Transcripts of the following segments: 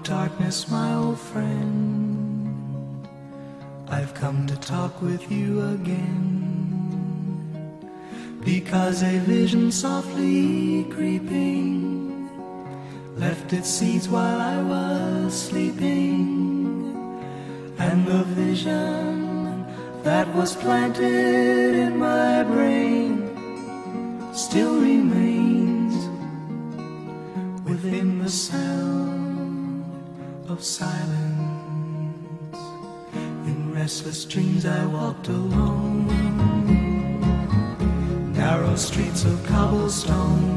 darkness, my old friend, I've come to talk with you again, because a vision softly creeping left its seeds while I was sleeping, and the vision that was planted in my brain still remains within the sound of silence. In restless dreams I walked alone, narrow streets of cobblestone,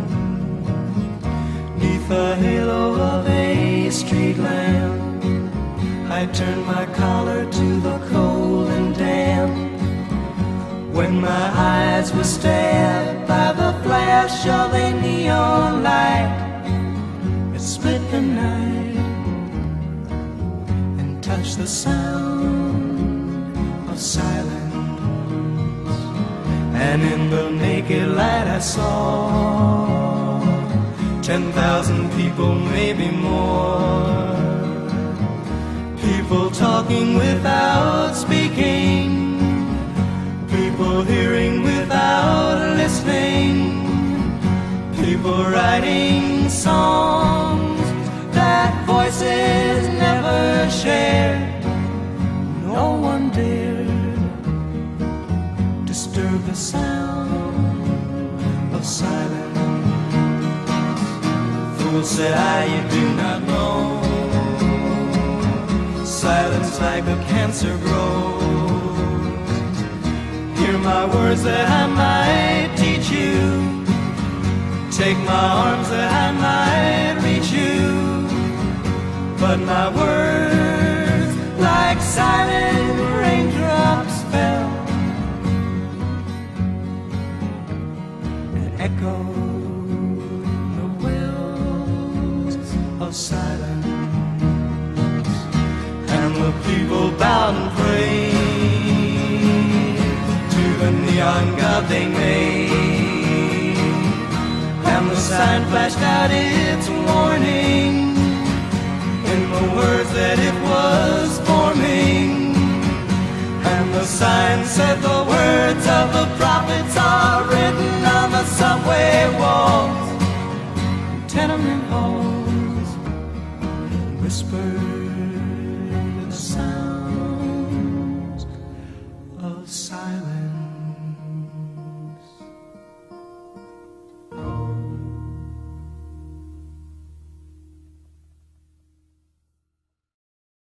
neath the halo of a street lamp. I turned my collar to the cold and damp, when my eyes were stabbed by the flash of a neon light. It split the night and touched the sound of silence, and in the naked light I saw 10,000 people, maybe more, people talking without speaking, people hearing without listening, people writing songs that voices never shared. No one dared disturb the sound of silence. Fool, said I, you do not know, silence like a cancer grows. Hear my words that I might teach you, take my arms that I might reach you, but my words like silent raindrops fell and echoed the wells of silence. And the people bowed and prayed to the neon god they made, and the sign flashed out its warning in the words that it was forming. And the sign said the words of the prophets are written on the subway walls